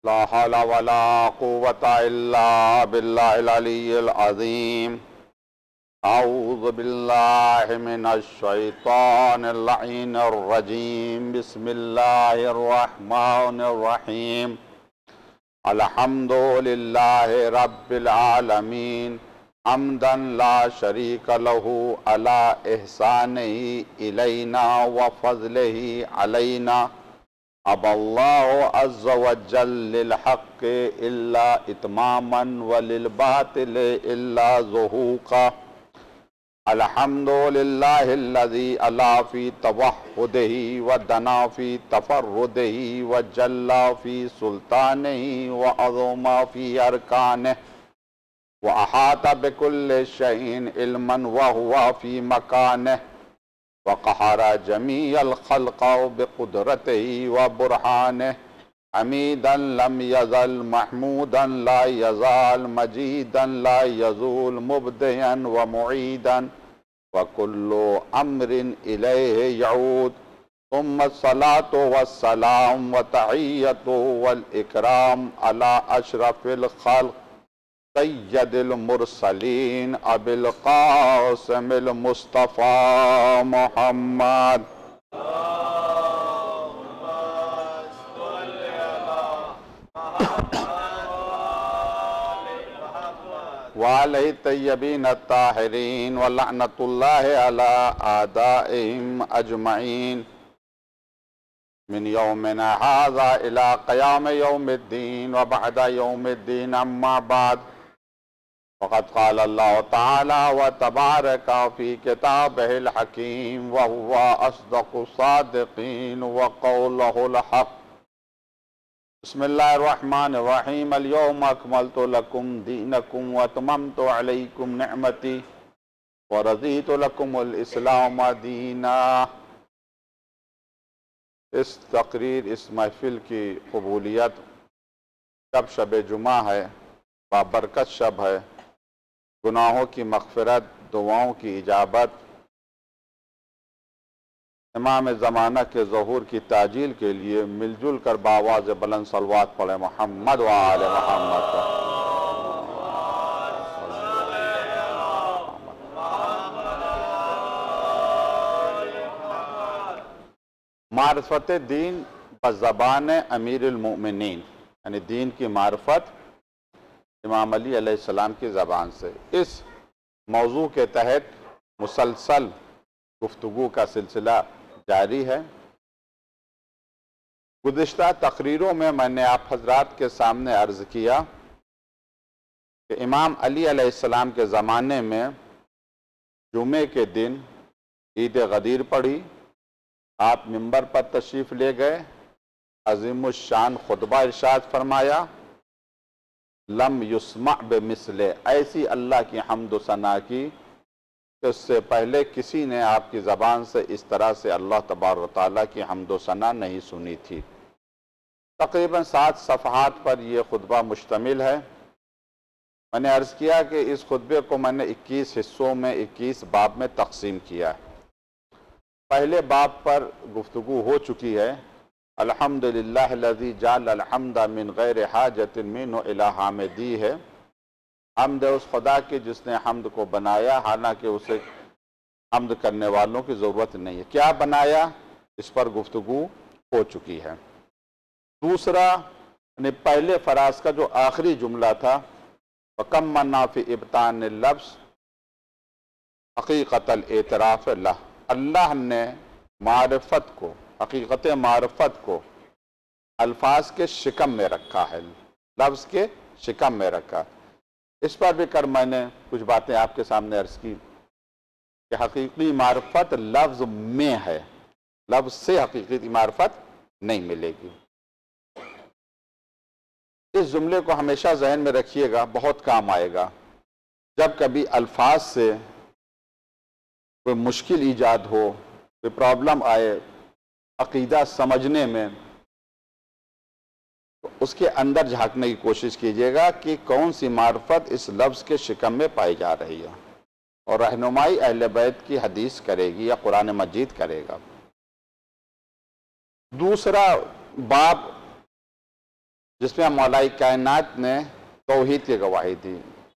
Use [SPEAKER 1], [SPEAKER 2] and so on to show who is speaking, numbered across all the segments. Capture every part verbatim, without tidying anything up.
[SPEAKER 1] لا حول ولا قوة إلا بالله العلي العظيم. أعوذ بالله من الشيطان اللعين الرجيم. بسم الله الرحمن الرحيم. الحمد لله رب العالمين حمدا لا شريك له على إحسانه إلينا وفضله علينا. اب اللہ عز وجل للحق الا اتماما وللباطل الا زہوقا. الحمد للہ الذی علا فی توحدہ ودنا فی تفردہ وجلا فی سلطانہ وعظم فی ارکانہ واحاط بکل شیء علما وہو فی مکانہ وقہر جمیع الخلق بقدرته وبرہانہ. حمیدا لم یزل محمودا لا یزال مجیدا لا یزول مبدیا ومعیدا وکل امر الیہ یعود. ثم الصلاة والسلام وتحیۃ والاکرام علی اشرف الخلق سید المرسلین ابی القاسم المصطفیٰ محمد. وعلیہ الطیبین الطاہرین ولعنۃ اللہ علی اعدائہم اجمعین من یومنا ھذا الی قیام یوم الدین وبعد یوم الدین. اما بعد فقد قال اللہ تعالی وتبارک فی کتابہ الحکیم وہو اصدق الصادقین وقولہ الحق. بسم اللہ الرحمن الرحیم. اليوم اکملت لکم دینکم واتممت علیکم نعمتی ورضیت لکم الاسلام دینا. اس تقریر اس محفل کی قبولیت شب شب جمعہ ہے، بابرکت شب ہے. گناہوں کی مغفرت، دعاؤں کی اجابت، امام زمانہ کے ظہور کی تعجیل کے لیے مل جل کر بآواز بلند صلوات پڑھیں محمد و آل محمد. معرفت دین بزبان امیر المؤمنین، یعنی دین کی معرفت امام علی علیہ السلام کی زبان سے. اس موضوع کے تحت مسلسل گفتگو کا سلسلہ جاری ہے. گزشتہ تقریروں میں میں نے آپ حضرات کے سامنے عرض کیا کہ امام علی علیہ السلام کے زمانے میں جمعے کے دن عید غدیر پڑھی، آپ منبر پر تشریف لے گئے، عظیم الشان خطبہ ارشاد فرمایا. لم یسمع بمثل، ایسی اللہ کی حمد و ثنا کی کہ اس سے پہلے کسی نے آپ کی زبان سے اس طرح سے اللہ تبارک و تعالیٰ کی حمد و ثنا نہیں سنی تھی. تقریباً سات صفحات پر یہ خطبہ مشتمل ہے. میں نے عرض کیا کہ اس خطبے کو میں نے اکیس حصوں میں اکیس باب میں تقسیم کیا ہے. پہلے باب پر گفتگو ہو چکی ہے. الحمدللہ الذی جعل الحمد من غیر حاجت منہ الی حامدی ہے. حمد اس خدا کی جس نے حمد کو بنایا حالانکہ اسے حمد کرنے والوں کی ضرورت نہیں ہے. کیا بنایا اس پر گفتگو ہو چکی ہے. دوسرا یعنی پہلے فراز کا جو آخری جملہ تھا وَكَمْ مَنَّا فِي إِبْطَانِ اللَّفْظِ حقیقت الاعتراف لہ، اللہ نے معرفت کو، حقیقت معرفت کو الفاظ کے شکم میں رکھا ہے، لفظ کے شکم میں رکھا. اس پر بھی کر میں نے کچھ باتیں آپ کے سامنے عرض کی کہ حقیقی معرفت لفظ میں ہے، لفظ سے حقیقی معرفت نہیں ملے گی. اس جملے کو ہمیشہ ذہن میں رکھیے گا، بہت کام آئے گا. جب کبھی الفاظ سے کوئی مشکل ایجاد ہو، کوئی پرابلم آئے عقیدہ سمجھنے میں، تو اس کے اندر جھانکنے کی کوشش کیجیے گا کہ کون سی معرفت اس لفظ کے شکم میں پائی جا رہی ہے، اور رہنمائی اہل بیت کی حدیث کرے گی یا قرآن مجید کرے گا. دوسرا باب جس میں مولا کائنات نے توحید کی گواہی دی.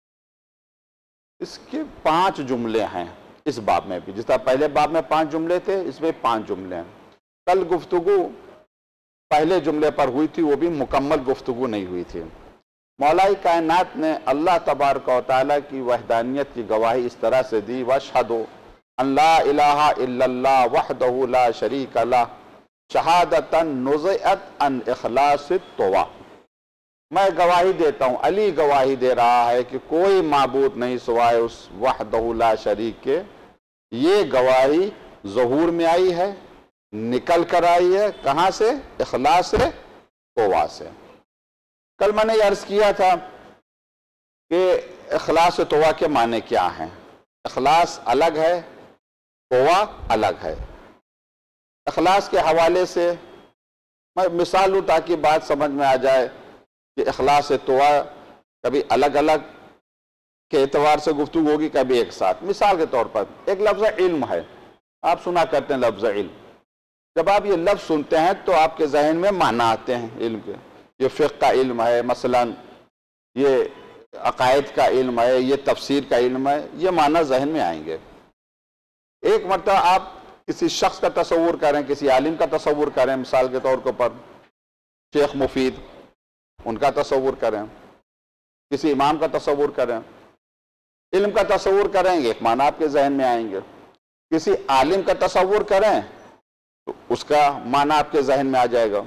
[SPEAKER 1] اس کے پانچ جملے ہیں اس باب میں بھی، جس طرح پہلے باب میں پانچ جملے تھے، اس میں پانچ جملے ہیں. کل گفتگو پہلے جملے پر ہوئی تھی، وہ بھی مکمل گفتگو نہیں ہوئی تھی. مولا کائنات نے اللہ تبارک و تعالیٰ کی وحدانیت کی گواہی اس طرح سے دی، وَأَشْهَدُ أَن لَا إِلَٰهَ إِلَّا اللَّهُ وَحْدَهُ لَا شَرِيكَ لَهُ شَهَادَةً نُزِعَتْ عَنْ إِخْلَاصِ الطَّوَى. میں گواہی دیتا ہوں، علی گواہی دے رہا ہے کہ کوئی معبود نہیں سوائے اس وحدہ لا شریک کے. یہ گواہی ظہور میں آئی ہے، نکل کر آئی ہے، کہاں سے؟ اخلاص طویٰ سے. کل میں نے عرض کیا تھا کہ اخلاص طویٰ کے معنی کیا ہیں. اخلاص الگ ہے، طویٰ الگ ہے. اخلاص کے حوالے سے میں مثال لوں تاکہ بات سمجھ میں آ جائے کہ اخلاص طویٰ کبھی الگ الگ کے اعتبار سے گفتگو ہوگی، کبھی ایک ساتھ. مثال کے طور پر ایک لفظ علم ہے، آپ سنا کرتے ہیں لفظ علم. جب آپ یہ لفظ سنتے ہیں تو آپ کے ذہن میں معنی آتے ہیں علم کے. یہ فقہ کا علم ہے مثلا، یہ عقائد کا علم ہے، یہ تفسیر کا علم ہے، یہ معنی ذہن میں آئیں گے. ایک مرتبہ آپ کسی شخص کا تصور کریں، کسی عالم کا تصور کریں، مثال کے طور پر شیخ مفید، ان کا تصور کریں، کسی امام کا تصور کریں، علم کا تصور کریں گے، ایک معنی آپ کے ذہن میں آئیں گے. کسی عالم کا تصور کریں تو اس کا معنی آپ کے ذہن میں آ جائے گا.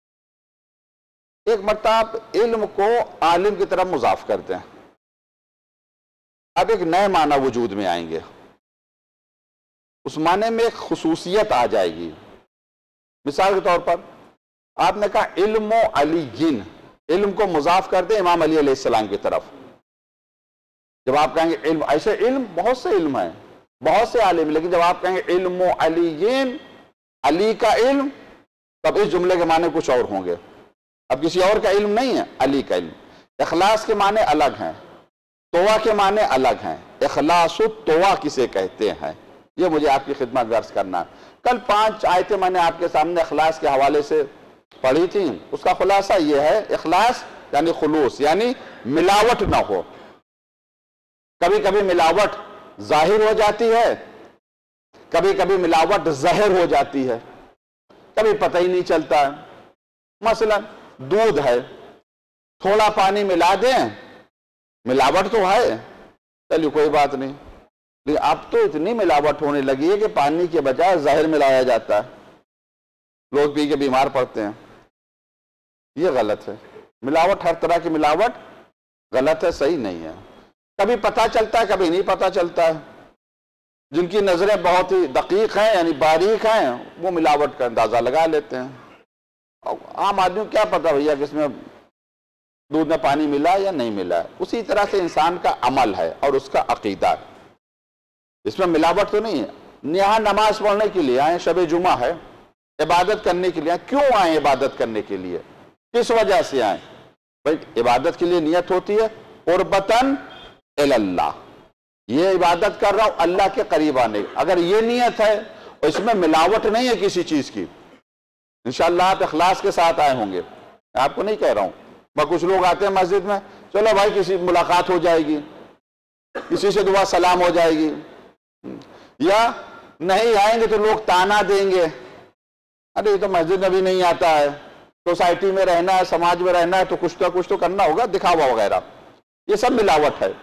[SPEAKER 1] ایک مرتبہ آپ علم کو عالم کی طرف مضاف کرتے ہیں، اب ایک نئے معنی وجود میں آئیں گے. اس معنی میں ایک خصوصیت آ جائے گی. مثال کے طور پر آپ نے کہا علم و علی جن، علم کو مضاف کر دیں امام علی علیہ السلام کی طرف. جب آپ کہیں گے علم، ایسے علم بہت سے علم ہیں، بہت سے عالم، لیکن جب آپ کہیں گے علم و علی جن، علی کا علم، تب اس جملے کے معنی کچھ اور ہوں گے. اب کسی اور کا علم نہیں ہے، علی کا علم. اخلاص کے معنی الگ ہیں، طویٰ کے معنی الگ ہیں. اخلاص الطویٰ کسے کہتے ہیں، یہ مجھے آپ کی خدمت درس کرنا. کل پانچ آیتیں میں نے آپ کے سامنے اخلاص کے حوالے سے پڑھی تھیں. اس کا خلاصہ یہ ہے، اخلاص یعنی خلوص، یعنی ملاوٹ نہ ہو. کبھی کبھی ملاوٹ ظاہر ہو جاتی ہے، کبھی کبھی ملاوٹ ظاہر ہو جاتی ہے، کبھی پتہ ہی نہیں چلتا ہے. مثلا دودھ ہے، تھوڑا پانی ملا دیں، ملاوٹ تو ہے، چلیے کوئی بات نہیں. لیکن اب تو اتنی ملاوٹ ہونے لگی ہے کہ پانی کے بجائے زہر ملایا جاتا ہے، لوگ پی کے بیمار پڑتے ہیں. یہ غلط ہے. ملاوٹ، ہر طرح کی ملاوٹ غلط ہے، صحیح نہیں ہے. کبھی پتہ چلتا ہے، کبھی نہیں پتہ چلتا ہے. جن کی نظریں بہت ہی دقیق ہیں، یعنی باریک ہیں، وہ ملاوٹ کا اندازہ لگا لیتے ہیں. عام آدمی کو کیا پتا بھیا کہ اس میں دودھ میں پانی ملا یا نہیں ملا. اسی طرح سے انسان کا عمل ہے اور اس کا عقیدہ، اس میں ملاوٹ تو نہیں ہے. یہاں نماز پڑھنے کے لیے آئے، شب جمعہ ہے، عبادت کرنے کے لیے آئے. کیوں آئے عبادت کرنے کے لیے، کس وجہ سے آئے؟ بھائی عبادت کے لیے نیت ہوتی ہے قربتاً اللہ، یہ عبادت کر رہا ہوں اللہ کے قریب آنے. اگر یہ نیت ہے اور اس میں ملاوٹ نہیں ہے کسی چیز کی، انشاءاللہ آپ اخلاص کے ساتھ آئے ہوں گے. آپ کو نہیں کہہ رہا ہوں، میں کچھ لوگ آتے ہیں مسجد میں، چلو بھائی کسی ملاقات ہو جائے گی، کسی سے دعا سلام ہو جائے گی، یا نہیں آئیں گے تو لوگ تانا دیں گے، ارے یہ تو مسجد میں بھی نہیں آتا ہے، سوسائٹی میں رہنا ہے، سماج میں رہنا ہے تو کچھ تو کچھ تو کرنا ہوگا، دکھاوا وغیرہ. یہ سب ملاوٹ ہے.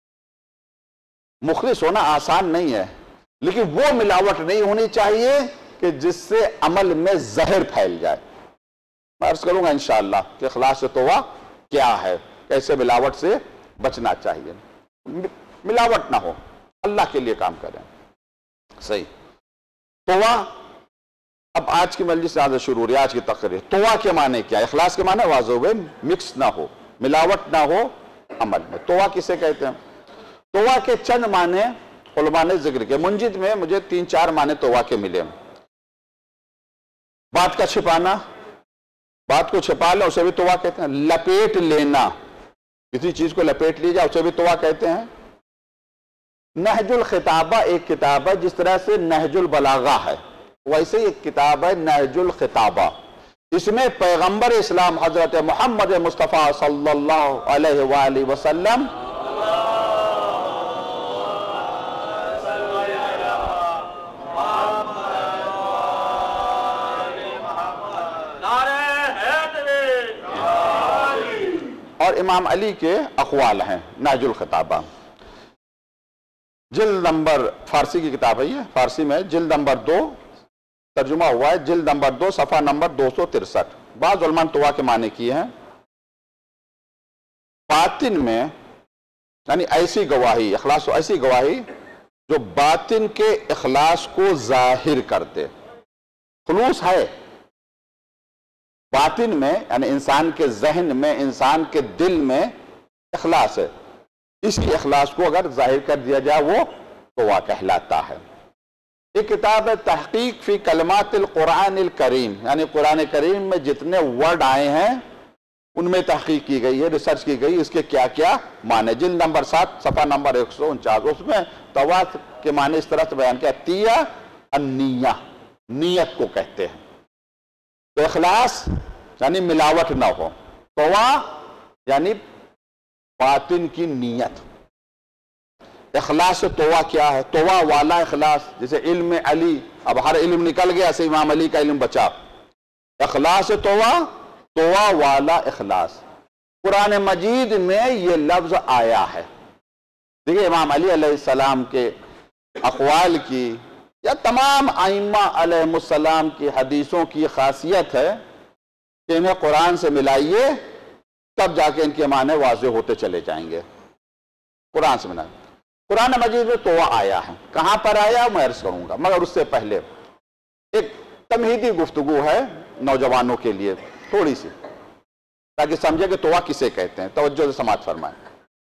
[SPEAKER 1] مخلص ہونا آسان نہیں ہے، لیکن وہ ملاوٹ نہیں ہونی چاہیے کہ جس سے عمل میں زہر پھیل جائے. میں عرض کروں گا انشاءاللہ کہ اخلاص طویٰ کیا ہے، کیسے ملاوٹ سے بچنا چاہیے. ملاوٹ نہ ہو، اللہ کے لیے کام کریں. صحیح. طویٰ، اب آج کی مجلس سے آج شروع ہو رہی ہے، آج کی تقریر. طویٰ کے معنی کیا؟ اخلاص کے معنی واضح ہوئے، مکس نہ ہو، ملاوٹ نہ ہو عمل میں. طویٰ کسے کہتے ہیں؟ طویٰ کے چند معنی علماء نے ذکر کیا. منجد میں مجھے تین چار معنی طویٰ کے ملے. بات کا چھپانا، بات کو چھپا لیں اسے بھی طویٰ کہتے ہیں. لپیٹ لینا، کسی چیز کو لپیٹ لی جائے اسے بھی طویٰ کہتے ہیں. نہج الخطابہ ایک کتاب ہے، جس طرح سے نہج البلاغہ ہے ویسے ایک کتاب ہے نہج الخطابہ. اس میں پیغمبر اسلام حضرت محمد مصطفیٰ صلی اللہ علیہ وآلہ وسلم اور امام علی کے اقوال ہیں۔ نہج الخطابہ جلد نمبر، فارسی کی کتاب ہے یہ، فارسی میں جلد نمبر دو ترجمہ ہوا ہے، جلد نمبر دو صفحہ نمبر دو سو ترسٹھ۔ بعض علماء نے طوا کے معنی کیے ہیں، باطن میں یعنی ایسی گواہی، اخلاص و ایسی گواہی جو باطن کے اخلاص کو ظاہر کر دے۔ خلوص ہے باطن میں، یعنی انسان کے ذہن میں، انسان کے دل میں اخلاص ہے، اس کی اخلاص کو اگر ظاہر کر دیا جائے وہ طوا کہلاتا ہے۔ یہ کتاب ہے تحقیق فی کلمات القرآن الکریم، یعنی قرآن کریم میں جتنے ورڈ آئے ہیں ان میں تحقیق کی گئی ہے، ریسرچ کی گئی، اس کے کیا کیا معنی۔ جلد نمبر سات صفحہ نمبر ایک سو انچاس، اس میں طوا کے معنی اس طرح سے بیان کیا، تیہ النیہ، نیت کو کہتے ہیں۔ تو اخلاص یعنی ملاوٹ نہ ہو، طوا یعنی باطن کی نیت۔ اخلاص طوا کیا ہے؟ طوا والا اخلاص، جیسے علم علی، اب ہر علم نکل گیا، ایسے امام علی کا علم بچا۔ اخلاص طوا، طوا والا اخلاص۔ قرآن مجید میں یہ لفظ آیا ہے۔ دیکھیں امام علی علیہ السلام کے اقوال کی یا تمام ائمہ علیہ السلام کی حدیثوں کی خاصیت ہے کہ انہیں قرآن سے ملائیے، تب جا کے ان کے معنی واضح ہوتے چلے جائیں گے۔ قرآن سے ملائیے۔ قرآن مجید میں طوا آیا ہے، کہاں پر آیا میں عرض کروں گا، مگر اس سے پہلے ایک تمہیدی گفتگو ہے نوجوانوں کے لیے تھوڑی سی، تاکہ سمجھے کہ طوا کسے کہتے ہیں۔ توجہ سے سماعت فرمائیں۔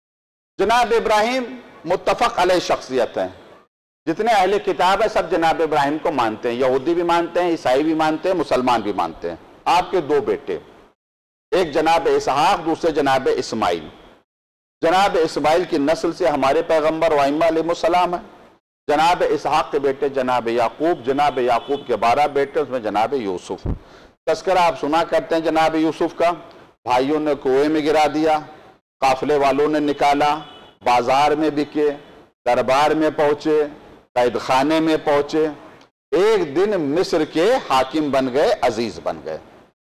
[SPEAKER 1] جناب ابراہیم متفق علیہ شخصیت ہیں، جتنے اہل کتاب ہیں سب جناب ابراہیم کو مانتے ہیں، یہودی بھی مانتے ہیں، عیسائی بھی مانتے ہیں، مسلمان بھی مانتے ہیں۔ آپ کے دو بیٹے، ایک جناب اسحاق، دوسرے جناب اسماعیل۔ جناب اسماعیل کی نسل سے ہمارے پیغمبر و ائمہ علیہ السلام ہیں۔ جناب اسحاق کے بیٹے جناب یعقوب، جناب یعقوب کے بارہ بیٹے، اس میں جناب یوسف۔ تذکرہ آپ سنا کرتے ہیں جناب یوسف کا، بھائیوں نے کنویں میں گرا دیا، قافلے والوں نے نکالا، بازار میں بکے، دربار میں پہنچے، قید خانے میں پہنچے، ایک دن مصر کے حاکم بن گئے، عزیز بن گئے۔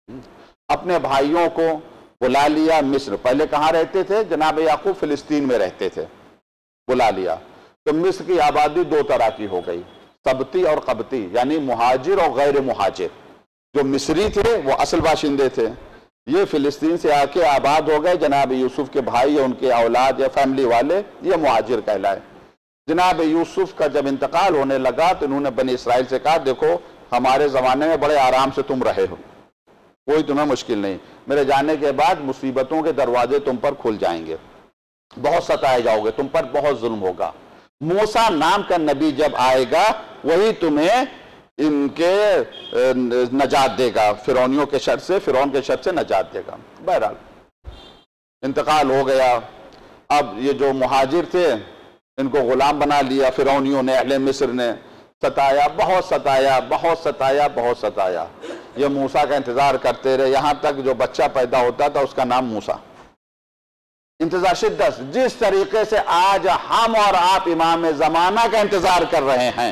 [SPEAKER 1] اپنے بھائیوں کو بلا لیا مصر، پہلے کہاں رہتے تھے؟ جناب یعقوب فلسطین میں رہتے تھے، بلا لیا تو مصر کی آبادی دو طرح کی ہو گئی، سبتی اور قبطی، یعنی مہاجر اور غیر مہاجر۔ جو مصری تھے وہ اصل باشندے تھے، یہ فلسطین سے آ کے آباد ہو گئے، جناب یوسف کے بھائی یا ان کے اولاد یا فیملی والے، یہ مہاجر کہلائے۔ جناب یوسف کا جب انتقال ہونے لگا تو انہوں نے بنی اسرائیل سے کہا، دیکھو ہمارے زمانے میں بڑے آرام سے تم رہے ہو، کوئی تمہیں مشکل نہیں، میرے جانے کے بعد مصیبتوں کے دروازے تم پر کھل جائیں گے، بہت ستائے جاؤ گے، تم پر بہت ظلم ہوگا۔ موسیٰ نام کا نبی جب آئے گا وہی تمہیں ان کے نجات دے گا، فرعونیوں کے شر سے، فرعون کے شر سے نجات دے گا۔ بہرحال انتقال ہو گیا۔ اب یہ جو مہاجر تھے ان کو غلام بنا لیا فرعونیوں نے، اہل مصر نے، ستایا، بہت ستایا، بہت ستایا، بہت ستایا۔ یہ موسیٰ کا انتظار کرتے رہے، یہاں تک جو بچہ پیدا ہوتا تھا اس کا نام موسیٰ۔ انتظار شدت، جس طریقے سے آج ہم اور آپ امام زمانہ کا انتظار کر رہے ہیں،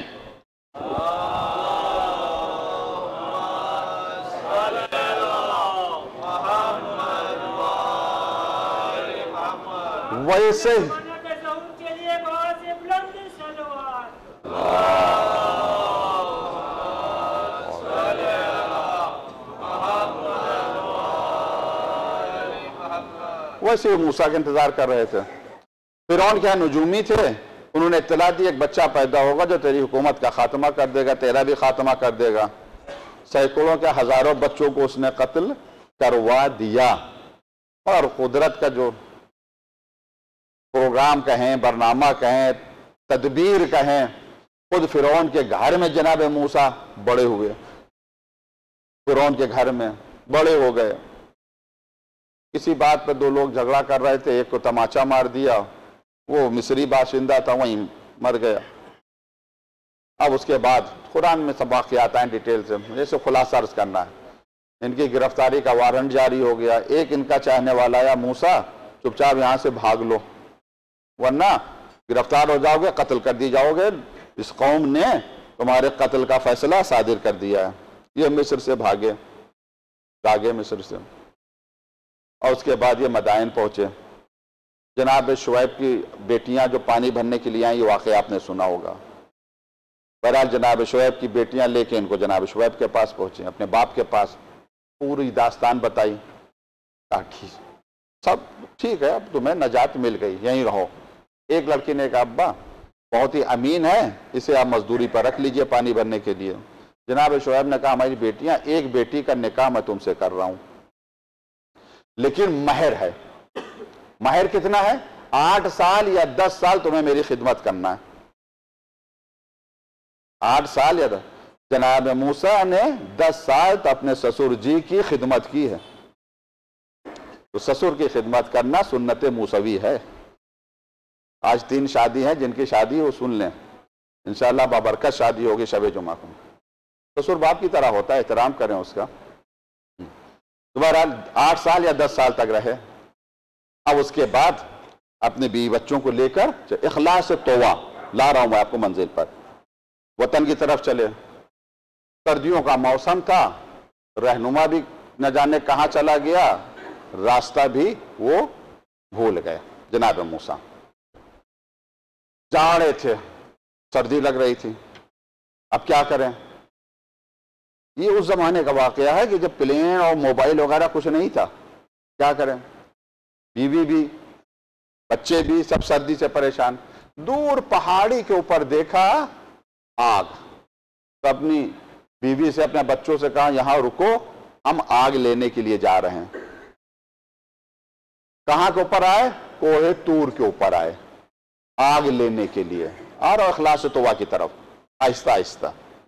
[SPEAKER 1] ویسے ویسے وہ موسیٰ کا انتظار کر رہے تھے۔ فرعون کیا نجومی تھے، انہوں نے اطلاع دی ایک بچہ پیدا ہوگا جو تیری حکومت کا خاتمہ کر دے گا، تیرا بھی خاتمہ کر دے گا۔ سینکڑوں کے ہزاروں بچوں کو اس نے قتل کروا دیا، اور قدرت کا جو پروگرام کہیں، برنامہ کہیں، تدبیر کہیں، خود فرعون کے گھر میں جناب موسیٰ بڑے ہوئے، فرعون کے گھر میں بڑے ہو گئے۔ کسی بات پہ دو لوگ جھگڑا کر رہے تھے، ایک کو تماچا مار دیا، وہ مصری باشندہ تھا، وہیں مر گیا۔ اب اس کے بعد قرآن میں سب واقعات ہیں ڈیٹیل سے، جیسے خلاصہ عرض کرنا ہے۔ ان کی گرفتاری کا وارنٹ جاری ہو گیا. ایک ان کا چاہنے والا آیا, موسیٰ چپ چاپ یہاں سے بھاگ لو ورنہ گرفتار ہو جاؤ گے, قتل کر دی جاؤ گے, اس قوم نے تمہارے قتل کا فیصلہ صادر کر دیا ہے. یہ مصر سے بھاگے بھاگے مصر سے, اور اس کے بعد یہ مدائن پہنچے. جناب شعیب کی بیٹیاں جو پانی بھرنے کے لیے آئیں, یہ واقعہ آپ نے سنا ہوگا. بہرحال جناب شعیب کی بیٹیاں لے کے ان کو جناب شعیب کے پاس پہنچے, اپنے باپ کے پاس, پوری داستان بتائی. سب ٹھیک ہے, اب تمہیں نجات مل گئی, یہیں رہو. ایک لڑکی نے کہا ابا بہت ہی امین ہے, اسے آپ مزدوری پر رکھ لیجئے پانی بھرنے کے لیے. جناب شعیب نے کہا ہماری بیٹیاں, ایک بیٹی کا نکاح میں تم سے کر رہا ہوں, لیکن مہر ہے. مہر کتنا ہے؟ آٹھ سال یا دس سال تمہیں میری خدمت کرنا ہے. آٹھ سال یا دس. جناب موسیٰ نے دس سال تو اپنے سسر جی کی خدمت کی ہے. تو سسر کی خدمت کرنا سنت موسوی ہے. آج تین شادی ہیں, جن کی شادی وہ سن لیں, انشاءاللہ بابرکت شادی ہوگی شب جمعہ کو. سسر باپ کی طرح ہوتا ہے, احترام کریں اس کا. دوبارہ آٹھ سال یا دس سال تک رہے. اب اس کے بعد اپنے بیوی بچوں کو لے کر اخلاص توبہ لا رہا ہوں میں آپ کو منزل پر, وطن کی طرف چلے. سردیوں کا موسم تھا, رہنما بھی نہ جانے کہاں چلا گیا, راستہ بھی وہ بھول گئے. جناب موسیٰ جا رہے تھے, سردی لگ رہی تھی, اب کیا کریں؟ یہ اس زمانے کا واقعہ ہے کہ جب پلین اور موبائل وغیرہ کچھ نہیں تھا. کیا کریں؟ بیوی بھی بچے بھی سب سردی سے پریشان. دور پہاڑی کے اوپر دیکھا آگ. تو اپنی بیوی سے اپنے بچوں سے کہا یہاں رکو, ہم آگ لینے کے لیے جا رہے ہیں. کہاں کے اوپر آئے؟ کوہ طور کے اوپر آئے آگ لینے کے لیے. اور اخلاص توبہ کی طرف آہستہ آہستہ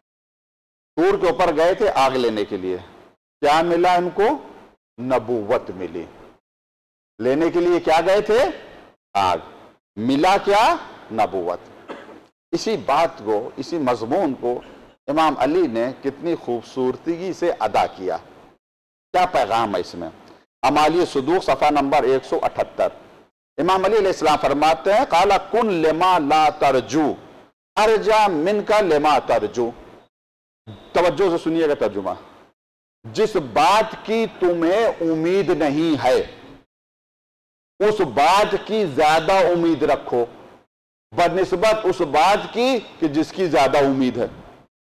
[SPEAKER 1] طور کے اوپر گئے تھے آگ لینے کے لیے. کیا ملا ان کو؟ نبوت ملی. لینے کے لیے کیا گئے تھے؟ آگ. ملا کیا؟ نبوت. اسی بات کو, اسی مضمون کو امام علی نے کتنی خوبصورتی سے ادا کیا. کیا پیغام ہے اس میں؟ اعمال صدوق صفحہ نمبر ایک سو اٹھتر. امام علی علیہ السلام فرماتے ہیں قال کن لما لا ترجو ارجا من کا لما ترجو. توجہ سے سنیے گا ترجمہ. جس بات کی تمہیں امید نہیں ہے اس بات کی زیادہ امید رکھو بنسبت اس بات کی کہ جس کی زیادہ امید ہے.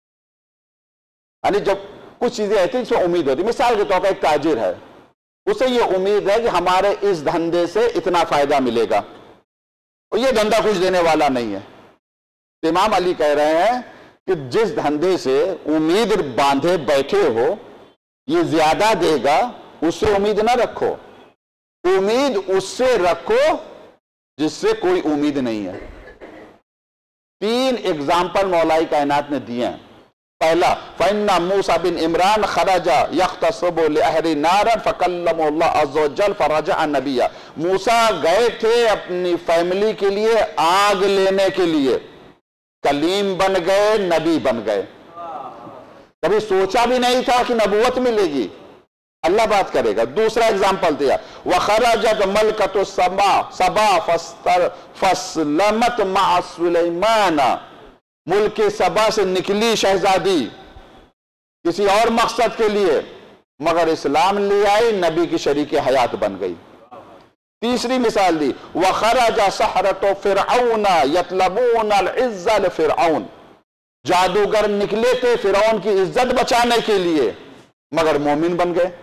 [SPEAKER 1] یعنی جب کچھ چیزیں ایسی جس میں امید ہوتی, مثال کے طور پر ایک تاجر ہے, اسے یہ امید ہے کہ ہمارے اس دھندے سے اتنا فائدہ ملے گا, اور یہ دھندا کچھ دینے والا نہیں ہے. امام علی کہہ رہے ہیں کہ جس دھندے سے امید باندھے بیٹھے ہو یہ زیادہ دے گا, اس سے امید نہ رکھو. امید اس سے رکھو جس سے کوئی امید نہیں ہے. تین اگزامپل مولائی کائنات نے دیے ہیں. پہلا فَإِنَّ مُوسَى بن عمران خرج يختصب لأهل نارا فكلمه الله عز وجل فرجع نبيا. موسیٰ گئے تھے اپنی فیملی کے لیے آگ لینے کے لیے, کلیم بن گئے, نبی بن گئے. کبھی سوچا بھی نہیں تھا کہ نبوت ملے گی, اللہ بات کرے گا. دوسرا اگزامپل دیا وَخَرَجَتْ مَلْكَةُ سَبَا فَاسْلَمَتْ مَعَ سُلَيْمَانَ. ملک سبا سے نکلی شہزادی کسی اور مقصد کے لیے, مگر اسلام لے آئی, نبی کی شریک حیات بن گئی. تیسری مثال دی وَخَرَجَ سَحْرَةُ فِرْعَوْنَ يَطْلَبُونَ الْعِزَّ لِفِرْعَوْنَ. جادوگر نکلے تھے فرعون کی عزت بچانے کے لیے, مگر مومن بن گئے.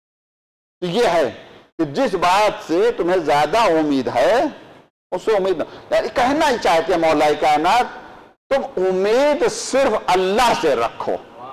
[SPEAKER 1] یہ ہے کہ جس بات سے تمہیں زیادہ امید ہے اس سے امید نہ. کہنا ہی چاہتے ہیں مولا کائنات تم امید صرف اللہ سے رکھو,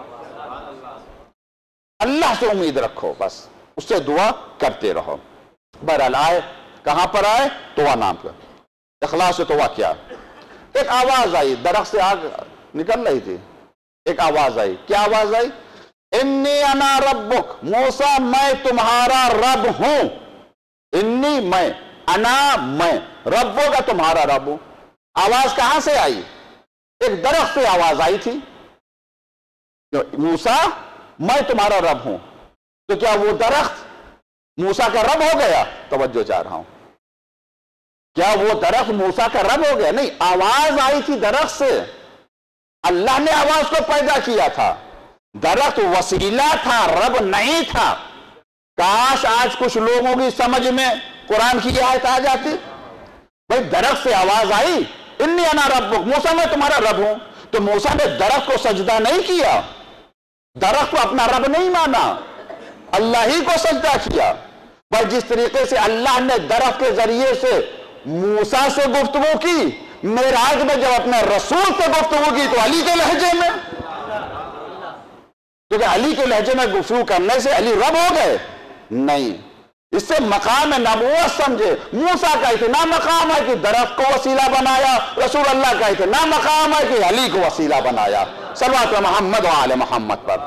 [SPEAKER 1] اللہ سے امید رکھو, بس اس سے دعا کرتے رہو. بہرحال آئے کہاں پر آئے؟ توبہ نام پر. اخلاص سے توبہ کیا. ایک آواز آئی, درخت سے آگ نکل رہی تھی, ایک آواز آئی. کیا آواز آئی؟ انی انا ربک. موسیٰ میں تمہارا رب ہوں. انی میں, انا میں, ربوں کا تمہارا رب ہوں. آواز کہاں سے آئی؟ ایک درخت سے آواز آئی تھی. موسیٰ میں تمہارا رب ہوں. تو کیا وہ درخت موسیٰ کا رب ہو گیا؟ توجہ چاہ رہا ہوں، کیا وہ درخت موسیٰ کا رب ہو گیا؟ نہیں، آواز آئی تھی درخت سے، اللہ نے آواز کو پیدا کیا تھا، درخت وسیلہ تھا، رب نہیں تھا۔ کاش آج کچھ لوگوں کی سمجھ میں قرآن کی آیت آ جاتی، بھئی درخت سے آواز آئی، انی انا ربک، موسیٰ میں تمہارا رب ہوں، تو موسیٰ نے درخت کو سجدہ نہیں کیا، درخت کو اپنا رب نہیں مانا، اللہ ہی کو سجدہ کیا۔ بھئی جس طریقے سے اللہ نے درخت کے ذریعے سے موسیٰ سے گفتگو کی، معراج میں جب اپنے رسول سے گفتگو کی تو علی کے لہجے میں، تو کہ علی کے لہجے میں گفتگو کرنے سے علی رب ہو گئے؟ نہیں، اس سے مقام نبوت سمجھے۔ موسیٰ کا اتنا مقام ہے کہ درخت کو وسیلہ بنایا، رسول اللہ کا اتنا مقام ہے کہ علی کو وسیلہ بنایا۔ صلوات محمد و آل محمد پر۔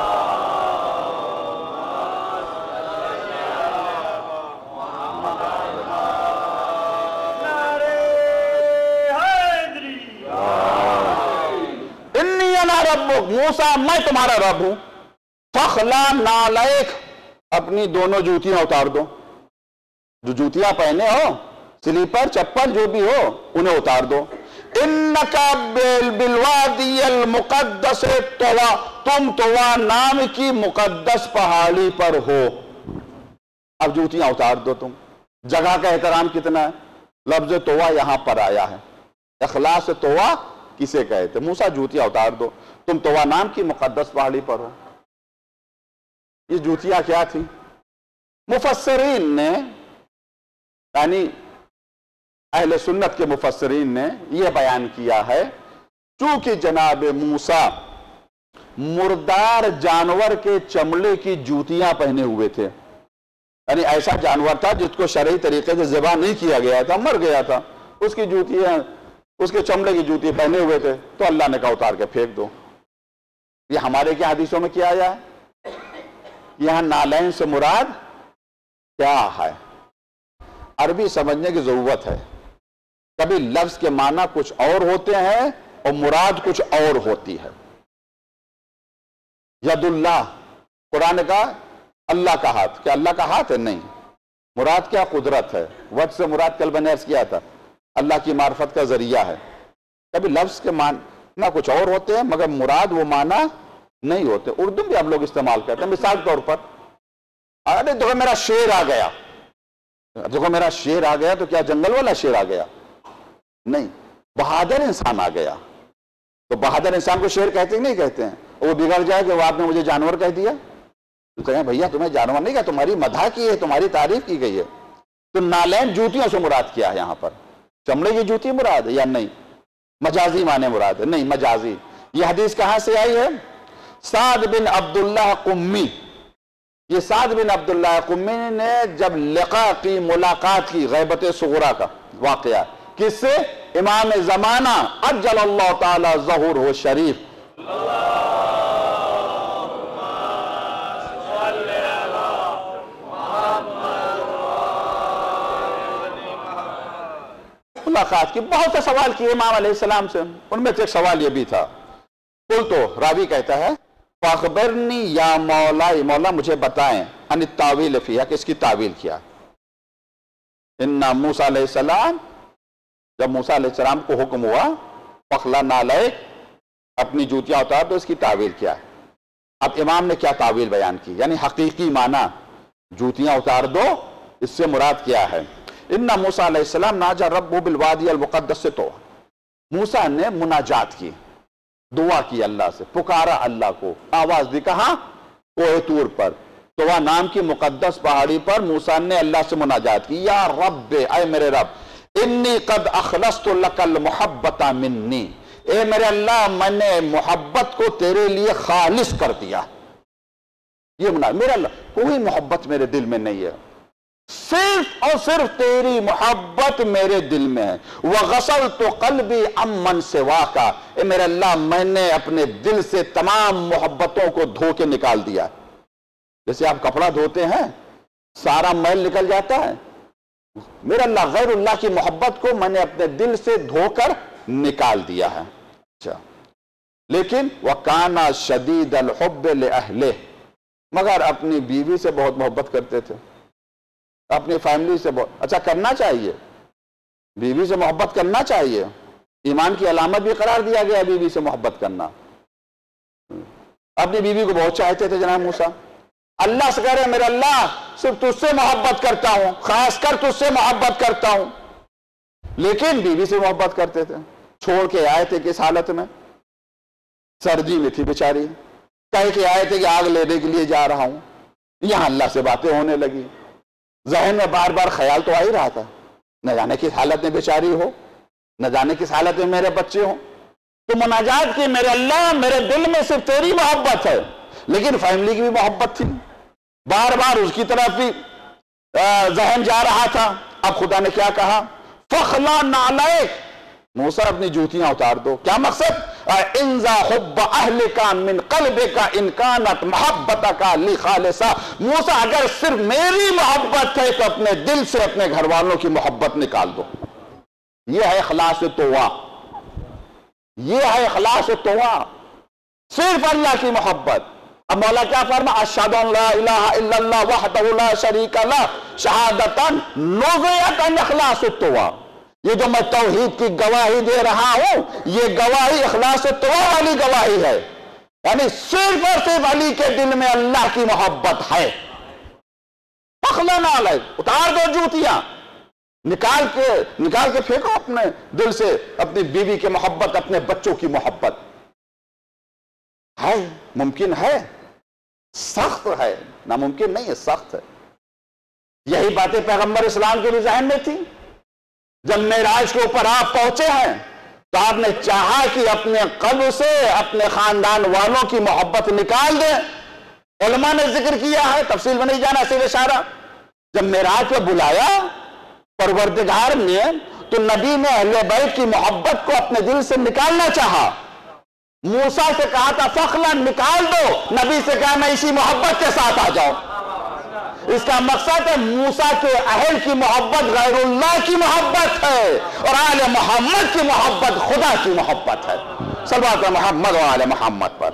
[SPEAKER 1] انی انا ربک، موسیٰ میں تمہارا رب ہوں، فخلا نعلیک، اپنی دونوں جوتیاں اتار دو، جو جوتیاں پہنے ہو، سلیپر چپل جو بھی ہو انہیں اتار دو۔ انکا بالوادی المقدس طوا، تم طوا نام کی مقدس پہاڑی پر ہو۔ اب جوتیاں اتار دو تم۔ جگہ کا احترام کتنا ہے، لفظ طوا یہاں پر آیا ہے۔ اخلاص طوا کسے کہتے؟ موسیٰ جوتیاں اتار دو، تم طوا نام کی مقدس پہاڑی پر ہو۔ یہ جوتیاں کیا تھی؟ مفسرین نے، یعنی اہل سنت کے مفسرین نے یہ بیان کیا ہے، چونکہ جناب موسیٰ مردار جانور کے چمڑے کی جوتیاں پہنے ہوئے تھے، یعنی ایسا جانور تھا جس کو شرعی طریقے سے ذبح نہیں کیا گیا تھا، مر گیا تھا، اس کی جوتیاں، اس کے چمڑے کی جوتی پہنے ہوئے تھے، تو اللہ نے کہا اتار کے پھینک دو۔ یہ ہمارے کیا حدیثوں میں کیا آیا ہے؟ یہاں نالین سے مراد کیا ہے؟ عربی سمجھنے کی ضرورت ہے۔ کبھی لفظ کے معنی کچھ اور ہوتے ہیں اور مراد کچھ اور ہوتی ہے۔ ید اللہ، قرآن کا اللہ کا ہاتھ، کیا اللہ کا ہاتھ ہے؟ نہیں، مراد کیا؟ قدرت ہے۔ وجہ سے مراد کل میں نے عرض کیا تھا اللہ کی معرفت کا ذریعہ ہے۔ کبھی لفظ کے معنی کچھ اور ہوتے ہیں مگر مراد وہ معنی نہیں ہوتے۔ اردو بھی ہم لوگ استعمال کرتے ہیں، مثال طور پر ارے دیکھو میرا شیر آ گیا، دیکھو میرا شیر آ گیا، تو کیا جنگل والا شیر آ گیا؟ نہیں، بہادر انسان آ گیا۔ تو بہادر انسان کو شیر کہتے ہی نہیں کہتے ہیں، وہ بگڑ جائے کہ وہ آپ نے مجھے جانور کہہ دیا، تو کہیں بھیا تمہیں جانور نہیں کہا، تمہاری مدح کی ہے، تمہاری تعریف کی گئی ہے۔ تو نالین جوتیوں سے مراد کیا ہے یہاں پر؟ چمڑے کی جوتی مراد ہے یا نہیں؟ مجازی معنی مراد ہے؟ نہیں، مجازی۔ یہ حدیث کہاں سے آئی ہے؟ سعد بن عبداللہ قمی، یہ سعد بن عبداللہ قمی نے جب لقاء کی، ملاقات کی، غیبت صغرا کا واقعہ، کس سے؟ امام زمانہ عجل اللہ تعالی ظہورہ شریف، ملاقات کی، بہت سے سوال کیے امام علیہ السلام سے، ان میں سے ایک سوال یہ بھی تھا، قل تو راوی کہتا ہے فاخبرنی یا مولا، مولا مجھے بتائیں، ان التاویل فیہا، کہ اس کی تعویل کیا۔ ان موسیٰ علیہ السلام، جب موسیٰ علیہ السلام کو حکم ہوا فخلا نعلیک، اپنی جوتیاں اتار تو اس کی تعویل کیا ہے۔ اب امام نے کیا تعویل بیان کی، یعنی حقیقی معنی جوتیاں اتار دو، اس سے مراد کیا ہے؟ ان موسیٰ علیہ السلام ناجا ربہ بالوادی المقدس، تو موسیٰ نے مناجات کی، دعا کی اللہ سے، پکارا اللہ کو، آواز دی، کہاں؟ کوہ طور پر، طوا نام کی مقدس پہاڑی پر موسیٰ نے اللہ سے مناجات کی، یا رب، اے میرے رب، انی قد اخلصت لک المحبت منی، اے میرے اللہ میں نے محبت کو تیرے لیے خالص کر دیا۔ یہ منا میرے اللہ کوئی محبت میرے دل میں نہیں ہے، صرف اور صرف تیری محبت میرے دل میں ہے۔ وَغَسَلْتُ قَلْبِي عَمَّنْ سِوَاكَ، اے میرے اللہ میں نے اپنے دل سے تمام محبتوں کو دھو کے نکال دیا۔ جیسے آپ کپڑا دھوتے ہیں سارا میل نکل جاتا ہے، میرے اللہ غیر اللہ کی محبت کو میں نے اپنے دل سے دھو کر نکال دیا ہے۔ اچھا، لیکن وَكَانَ شَدِيدَ الْحُبِّ لِأَهْلِهِ، مگر اپنی بیوی سے بہت محبت کرتے تھے، اپنی فیملی سے بہت اچھا کرنا چاہیے، بیوی سے محبت کرنا چاہیے، ایمان کی علامت بھی قرار دیا گیا بیوی سے محبت کرنا۔ اپنی بیوی کو بہت چاہتے تھے جناب موسیٰ، اللہ سے کہہ رہے ہیں میرے اللہ صرف تجھ سے محبت کرتا ہوں، خاص کر تجھ سے محبت کرتا ہوں، لیکن بیوی سے محبت کرتے تھے۔ چھوڑ کے آئے تھے کس حالت میں؟ سردی میں تھی بیچاری، کہہ کے آئے تھے کہ آگ لینے کے لیے جا رہا ہوں، یہاں اللہ سے باتیں ہونے لگی، ذہن میں بار بار خیال تو آ ہی رہا تھا، نہ جانے کس حالت میں بیچاری ہو، نہ جانے کس حالت میں میرے بچے ہوں۔ تو مناجات کی میرے اللہ میرے دل میں صرف تیری محبت ہے، لیکن فیملی کی بھی محبت تھی، بار بار اس کی طرف بھی ذہن جا رہا تھا۔ اب خدا نے کیا کہا؟ فَخْلَعْ نَعْلَيْكَ، موسیٰ اپنی جوتیاں اتار دو۔ کیا مقصد؟ اِنْزَا حُبَّ أَهْلِكَ مِنْ قَلْبِكَ إِنْ كَانَتْ مَحَبَّتَكَ لِي خَالِصَةً، موسیٰ اگر صرف میری محبت ہے تو اپنے دل سے اپنے گھر والوں کی محبت نکال دو۔ یہ ہے اخلاص توبہ، یہ ہے اخلاص توبہ، صرف اللہ کی محبت۔ اب مولا کیا فرما؟ اشہد ان لا الہ الا اللہ وحدہ لا شریک لہ شہادتاً نویت ان اخلاص التوبہ، یہ جو میں توحید کی گواہی دے رہا ہوں یہ گواہی اخلاص التوبہ والی گواہی ہے، یعنی صرف اور صرف علی کے دل میں اللہ کی محبت ہے۔ فخلا نعلے، اتار دو جوتیاں، نکال کے نکال کے پھینکو اپنے دل سے اپنی بیوی کی محبت، اپنے بچوں کی محبت۔ ہے ممکن ہے، سخت ہے، ناممکن نہیں ہے، سخت ہے۔ یہی باتیں پیغمبر اسلام کے بھی ذہن میں تھی۔ جب معراج کے اوپر آپ پہنچے ہیں تو آپ نے چاہا کہ اپنے قلب سے اپنے خاندان والوں کی محبت نکال دیں۔ علماء نے ذکر کیا ہے، تفصیل میں نہیں جانا، صرف اشارہ۔ جب معراج پہ بلایا پروردگار نے تو نبی نے اہل بیت کی محبت کو اپنے دل سے نکالنا چاہا۔ موسیٰ سے کہا تھا فخلا نکال دو، نبی سے کہا میں اسی محبت کے ساتھ آ جاؤں۔ اس کا مقصد ہے موسیٰ کے اہل کی محبت غیر اللہ کی محبت ہے اور آل محمد کی محبت خدا کی محبت ہے۔ صلوات محمد و آل محمد پر۔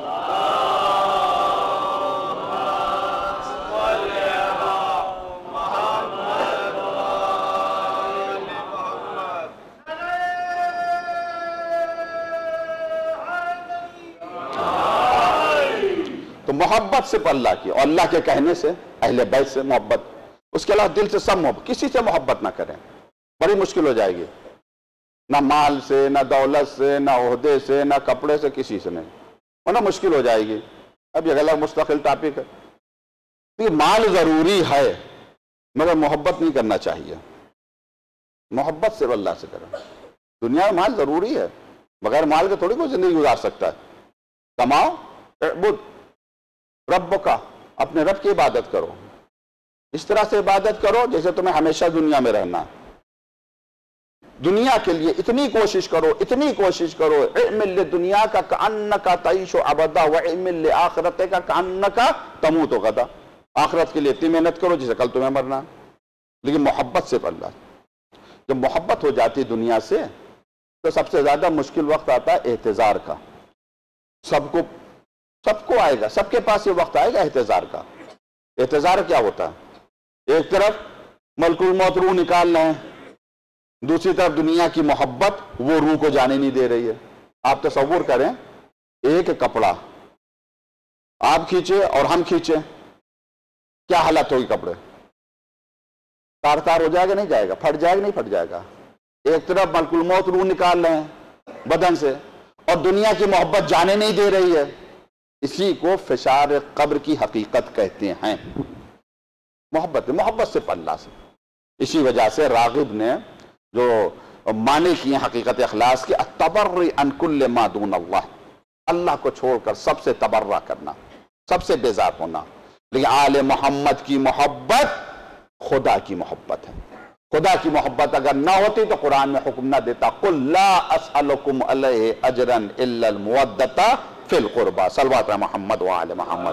[SPEAKER 1] تو محبت صرف اللہ کی اور اللہ کے کہنے سے، اہل بیت سے محبت، اس کے علاوہ دل سے سب محبت، کسی سے محبت نہ کریں، بڑی مشکل ہو جائے گی۔ نہ مال سے، نہ دولت سے، نہ عہدے سے، نہ کپڑے سے، کسی سے نہیں، ورنہ مشکل ہو جائے گی۔ اب یہ الگ مستقل ٹاپک ہے۔ یہ مال ضروری ہے مگر محبت نہیں کرنا چاہیے، محبت صرف اللہ سے کریں۔ دنیا میں مال ضروری ہے، بغیر مال کے تھوڑی کوئی زندگی گزار سکتا ہے۔ کماؤ، اعبد رب کا، اپنے رب کی عبادت کرو، اس طرح سے عبادت کرو جیسے تمہیں ہمیشہ دنیا میں رہنا ہے۔ دنیا کے لیے اتنی کوشش کرو، اتنی کوشش کرو، اعمل لدنیا کا کأنک تعیش ابدا واعمل لآخرت کا کأنک تموت غدا، آخرت کے لیے اتنی محنت کرو جسے کل تمہیں مرنا۔ لیکن محبت صرف اللہ، جب محبت ہو جاتی دنیا سے تو سب سے زیادہ مشکل وقت آتا ہے احتضار کا۔ سب کو سب کو آئے گا، سب کے پاس یہ وقت آئے گا احتضار کا۔ احتضار کیا ہوتا ہے؟ ایک طرف ملک الموت روح نکال رہے ہیں، دوسری طرف دنیا کی محبت وہ روح کو جانے نہیں دے رہی ہے۔ آپ تصور کریں ایک کپڑا آپ کھینچے اور ہم کھینچے، کیا حالت ہوگی؟ کپڑے تار تار ہو جائے گا نہیں جائے گا؟ پھٹ جائے گا نہیں پھٹ جائے گا؟ ایک طرف ملک الموت روح نکال رہے ہیں بدن سے اور دنیا کی محبت جانے نہیں دے رہی ہے، اسی کو فشار قبر کی حقیقت کہتے ہیں۔ محبت محبت صرف اللہ سے۔ اسی وجہ سے راغب نے جو معنی کیے حقیقت اخلاص کی، التبرئ عن کل ما دون اللہ، اللہ کو چھوڑ کر سب سے تبرہ کرنا، سب سے بیزار ہونا۔ لیکن آل محمد کی محبت خدا کی محبت ہے۔ خدا کی محبت اگر نہ ہوتی تو قرآن میں حکم نہ دیتا قل لا اسألکم علیہ اجرا الا المودۃ فی القربى۔ صلوات محمد و آل محمد۔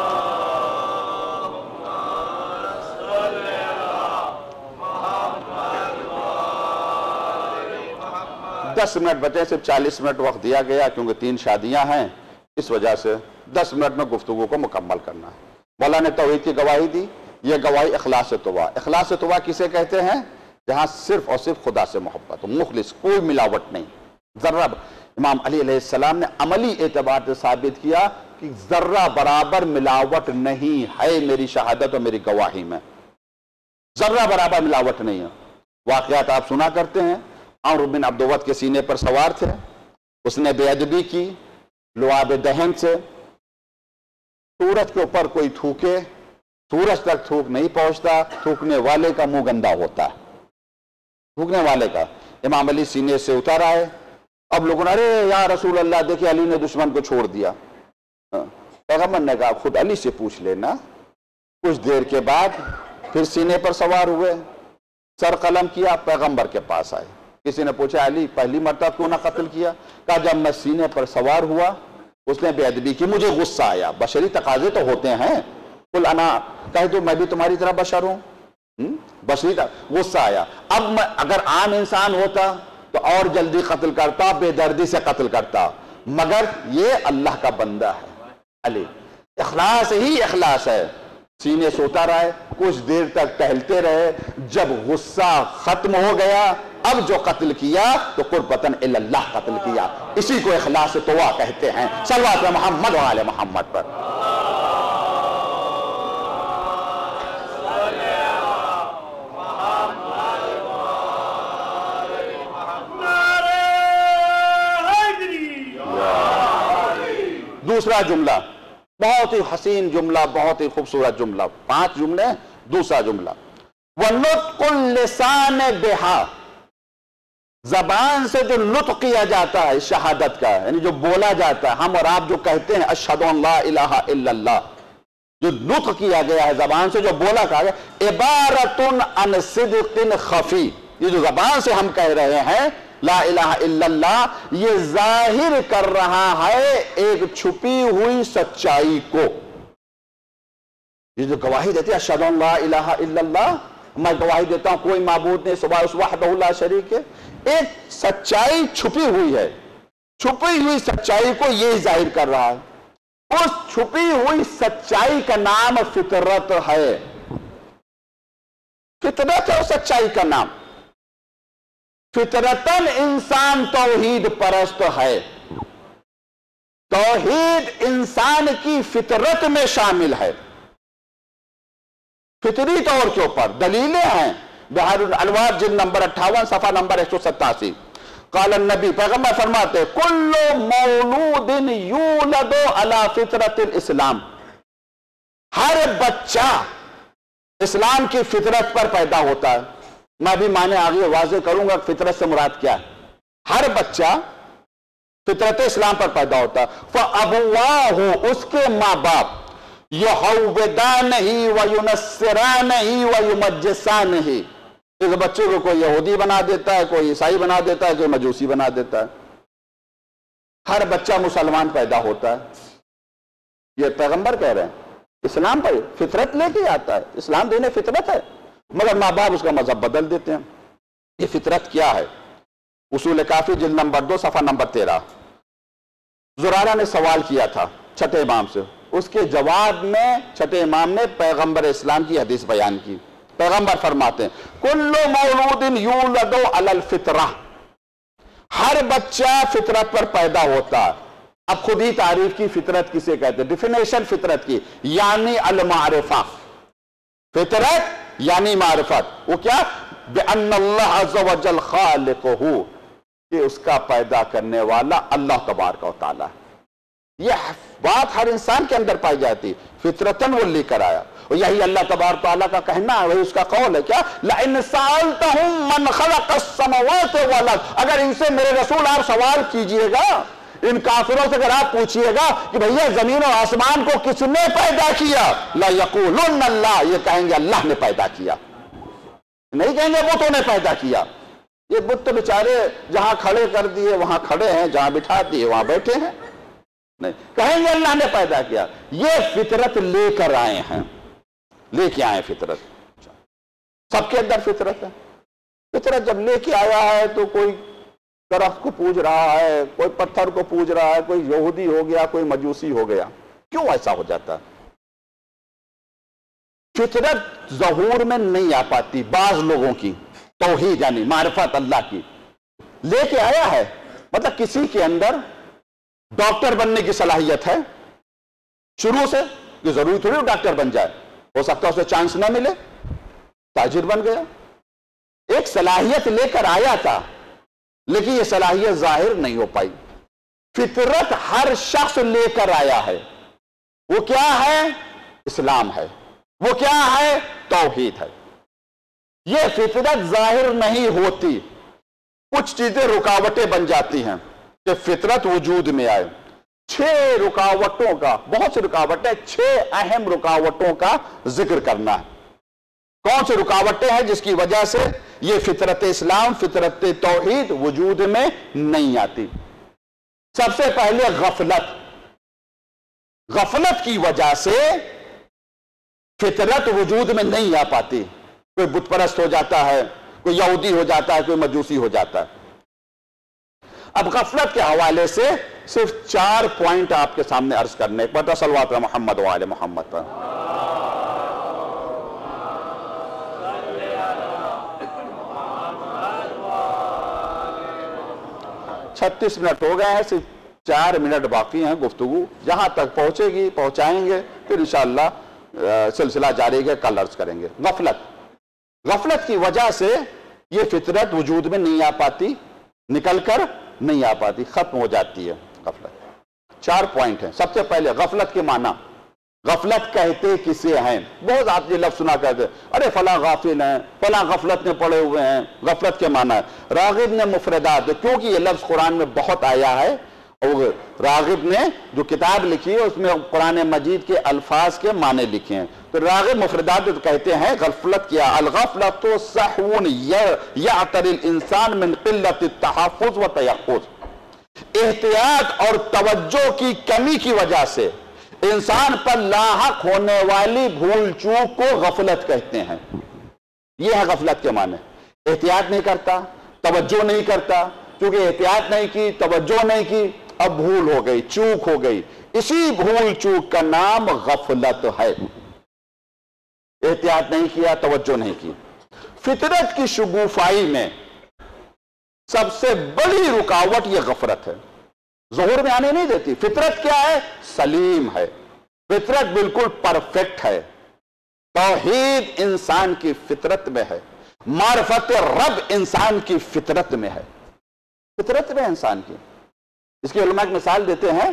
[SPEAKER 1] دس منٹ بچے، صرف چالیس منٹ وقت دیا گیا کیونکہ تین شادیاں ہیں، اس وجہ سے دس منٹ میں گفتگو کو مکمل کرنا ہے۔ मौला ने तौहीद की गवाही दी। ये गवाही इखलास तौबा। इखलास तौबा किसे कहते हैं? जहां सिर्फ और सिर्फ खुदा से मोहब्बत हो, मुखलिस, कोई मिलावट नहीं, जर्रा। इमाम अली अलैहिस्सलाम ने अमली एतबार से साबित किया कि जर्रा बराबर मिलावट नहीं है मेरी शहादत और मेरी गवाही में, जर्रा बराबर मिलावट नहीं है। वाकयात आप सुना करते हैं, अमर बिन अब्दुवत के सीने पर सवार थे, उसने बेअदबी की लुआब दहन से। सूरज के ऊपर कोई थूके, सूरज तक थूक नहीं पहुंचता, थूकने वाले का मुंह गंदा होता है, थूकने वाले का। इमाम अली सीने से उतर आए। अब लोगों ने, अरे या रसूल अल्लाह, देखिए अली ने दुश्मन को छोड़ दिया। पैगंबर ने कहा खुद अली से पूछ लेना। कुछ देर के बाद फिर सीने पर सवार हुए, सर कलम किया, पैगंबर के पास आए। किसी ने पूछा अली पहली मरतबा क्यों ना कत्ल किया? कहा जब मैं सीने पर सवार हुआ उसने बेअदबी की, मुझे गुस्सा आया। बशरी तकाजे तो होते हैं, कुल अना कह दो मैं भी तुम्हारी तरह बशर हूं, बशरी गुस्सा आया। अब मैं अगर आम इंसान होता तो और जल्दी कत्ल करता, बेदर्दी से कत्ल करता, मगर ये अल्लाह का बंदा है अली, इखलास ही इखलास है। सीने से उतर आए, कुछ देर तक टहलते रहे। जब गुस्सा खत्म हो गया, अब जो कत्ल किया तो कुर्बतन इल्लल्लाह कत्ल किया। इसी को इखलास तौबा कहते हैं। सल्लल्लाहु अलैहि मोहम्मद व आले मोहम्मद पर। दूसरा जुमला, बहुत ही हसीन जुमला, बहुत ही खूबसूरत जुमला, पांच जुमले। दूसरा जुमला, वनुत्कुल लिसान बिहा, जबान से जो लुत्फ किया जाता है शहादत का, यानी जो बोला जाता है, हम और आप जो कहते हैं अशहदु अन ला इलाहा इल्लल्लाह, जो लुत्फ किया गया है जबान से, जो बोला कहा गया, इबारतुन अन सिद्किन खफी, ये जो जबान से हम कह रहे हैं ला इलाहा इल्लल्लाह, ये जाहिर कर रहा है एक छुपी हुई सच्चाई को। ये जो गवाही देते हैं अशहदु अन ला इलाहा इल्लल्लाह, मैं गवाही देता हूं कोई माबूद नहीं सिवाय उस वहदहु ला शरीक है, एक सच्चाई छुपी हुई है, छुपी हुई सच्चाई को ये जाहिर कर रहा है। उस छुपी हुई सच्चाई का नाम फितरत है। फितरत है उस सच्चाई का नाम। फितरतन इंसान तौहीद परस्त है, तौहीद इंसान की फितरत में शामिल है, फितरी तौर के ऊपर। दलीलें हैं, बिहारुल अनवार जिल्द नंबर अट्ठावन सफा नंबर एक सौ सत्तासी। काल नबी, पैगंबर फरमाते कुल्लु मौलूदिन यूलदु अला फितरतिल इस्लाम, हर बच्चा इस्लाम की फितरत पर पैदा होता है। मैं भी माने आगे वाज़ेह करूंगा फितरत से मुराद क्या है। हर बच्चा फितरत इस्लाम पर पैदा होता है। फ़अबवाहु, उसके माँ बाप, यहूदान ही व युनस्सिरान ही व युमज्जिसान ही, इस बच्चे को कोई यहूदी बना देता है, कोई ईसाई बना देता है, कोई मजूसी बना देता है। हर बच्चा मुसलमान पैदा होता है, ये पैगंबर कह रहे हैं। इस्लाम पर फितरत लेके आता है, इस्लाम दीन फितरत है, मगर माँ बाप उसका मजहब बदल देते हैं। ये फितरत क्या है? उसूल काफी जिल्द नंबर दो सफा नंबर तेरह। जुरारा ने सवाल किया था छठे इमाम से, उसके जवाब में छठे इमाम ने पैगंबर इस्लाम की हदीस बयान की। पैगंबर फरमाते हैं कुल्लु मौलूदिन यूलदु अलल फितरा, हर बच्चा फितरत पर पैदा होता है। अब खुद ही तारीफ की फितरत किसे कहते हैं, डिफिनेशन फितरत की, यानी अल मारिफा। फितरत यानी मारिफत, वो क्या? बिअन्नल्लाह अज़्ज़ व जल खालिक़ुहु, कि उसका पैदा करने वाला अल्लाह तबारक व तआला है। यह बात हर इंसान के अंदर पाई जाती, फितरतन वो लेकर आया। और यही अल्लाह तबारक व तआला का कहना है, वही उसका कौल है। क्या? लइन सअल्तहुम मन खलक़स समावाति वल अर्ज़, अगर इनसे मेरे रसूल आप सवाल कीजिएगा, इन काफिरों से अगर आप पूछिएगा कि भैया जमीन और आसमान को किसने पैदा किया, ला यक़ूलुन अल्लाह, ये कहेंगे अल्लाह ने पैदा किया, नहीं कहेंगे बुतों ने पैदा किया। ये बुत तो बेचारे जहां खड़े कर दिए वहां खड़े हैं, जहां बिठा दिए वहां बैठे हैं, नहीं कहेंगे अल्लाह ने पैदा किया। ये फितरत लेकर आए हैं, लेके आए फितरत, सबके अंदर फितरत है। फितरत जब लेके आया है तो कोई दरख्त को पूज रहा है, कोई पत्थर को पूज रहा है, कोई यहूदी हो गया, कोई मजूसी हो गया। क्यों ऐसा हो जाता है?
[SPEAKER 2] फितरत ज़हूर में नहीं आ पाती बाज लोगों की, तौहीद यानी मारिफत अल्लाह की लेके आया है। मतलब किसी के अंदर डॉक्टर बनने की सलाहियत है शुरू से, कि जरूरी थोड़ी डॉक्टर बन जाए, हो सकता है उसे चांस ना मिले, ताजिर बन गया। एक सलाहियत लेकर आया था लेकिन यह सलाहियत जाहिर नहीं हो पाई। फितरत हर शख्स लेकर आया है। वो क्या है? इस्लाम है। वो क्या है? तौहीद है। यह फितरत जाहिर नहीं होती, कुछ चीजें रुकावटें बन जाती हैं कि फितरत वजूद में आए। छह रुकावटों का, बहुत सी रुकावटें, छह अहम रुकावटों का जिक्र करना है। कौन सी रुकावटें हैं जिसकी वजह से यह फितरत इस्लाम, फितरत तौहीद वजूद में नहीं आती? सबसे पहले गफलत। गफलत की वजह से फितरत वजूद में नहीं आ पाती। कोई बुत परस्त हो जाता है, कोई यहूदी हो जाता है, कोई मजूसी हो जाता है। अब गफलत के हवाले से सिर्फ चार पॉइंट आपके सामने अर्ज करने पता सल्लल्लाहु अलैहि मोहम्मद वाले मोहम्मद पर। छत्तीस मिनट हो गए हैं, सिर्फ चार मिनट बाकी हैं गुफ्तगू। जहां तक पहुंचेगी पहुंचाएंगे, फिर इंशाअल्लाह सिलसिला जारी है, कल अर्ज करेंगे। गफलत गफलत की वजह से ये फितरत वजूद में नहीं आ पाती, निकल कर नहीं आ पाती, खत्म हो जाती है गफलत। चार पॉइंट हैं। सबसे पहले गफलत के माना। गफलत कहते किसे हैं? बहुत आप ये लफ्ज सुना कहते, अरे फला गाफिल हैं, फला गफलत में पड़े हुए हैं। गफलत के माना है। रागिब ने मुफरदात, क्योंकि ये लफ्ज कुरान में बहुत आया है, और रागिब ने जो किताब लिखी है उसमें कुरान मजीद के अल्फाज के माने लिखे हैं। तो रागिब मुफरदात तो कहते हैं गफलत क्या? अलगफलत तो सहवन यअतरिल इंसान मिन क़िल्लति तहफ़्फ़ुज़ व तयक़्क़ुज़। एहतियात और तवज्जो की कमी की वजह से इंसान पर लाहक होने वाली भूल चूक को गफलत कहते हैं। यह है गफलत के माने। एहतियात नहीं करता, तवज्जो नहीं करता, क्योंकि एहतियात नहीं की, तवज्जो नहीं की, अब भूल हो गई, चूक हो गई। इसी भूल चूक का नाम गफलत है। एहतियात नहीं किया, तवज्जो नहीं की। फितरत की शुगुफाई में सबसे बड़ी रुकावट यह गफलत है, ज़हूर में आने नहीं देती। फितरत क्या है? सलीम है। फितरत बिल्कुल परफेक्ट है। तौहीद इंसान की फितरत में है, मारिफत रब इंसान की फितरत में है। फितरत में इंसान की। इसकी उलमा एक मिसाल देते हैं,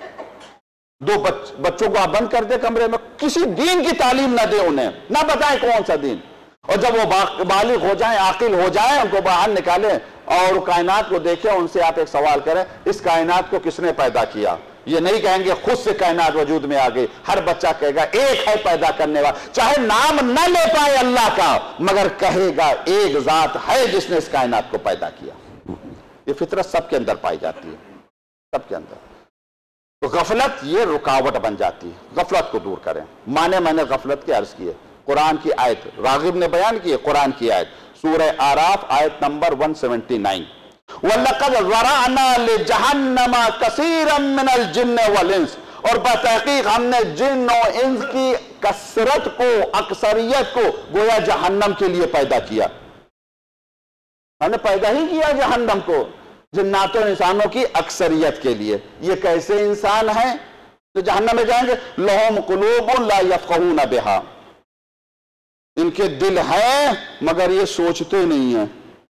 [SPEAKER 2] दो बच, बच्चों को आप बंद कर दे कमरे में, किसी दीन की तालीम ना दे उन्हें, ना बताए कौन सा दीन, और जब वो बा, बालिग हो जाए, आकिल हो जाए, उनको बाहर निकाले और कायनात को देखें, उनसे आप एक सवाल करें, इस कायनात को किसने पैदा किया? ये नहीं कहेंगे खुद से कायनात वजूद में आ गई। हर बच्चा कहेगा एक है पैदा करने वाला, चाहे नाम न ले पाए अल्लाह का, मगर कहेगा एक जात है जिसने इस कायनात को पैदा किया। ये फितरत सबके अंदर पाई जाती है, सबके अंदर। तो गफलत ये रुकावट बन जाती है। गफलत को दूर करें। माने मैंने गफलत के अर्ज किए, कुरान की आयत रागिब ने बयान की है, कुरान की आयत सूरह आराफ आयत नंबर एक सौ उन्यासी, वलक़द ज़रअना लिजहन्नमा कसीरम मिनल जिन्न वल इंस, और बतहकीक हमने जिन्न और इंस की कसरत को, अक्सरियत को गोया जहन्नम के लिए पैदा किया। हमने पैदा ही किया जहन्नम को जिन्नातों इंसानों की अक्सरियत के लिए। ये कैसे इंसान हैं तो जहन्नम में जाएंगे? लहुम कुलूबुन ला यफ़क़हून बिहा, इनके दिल है मगर ये सोचते नहीं है।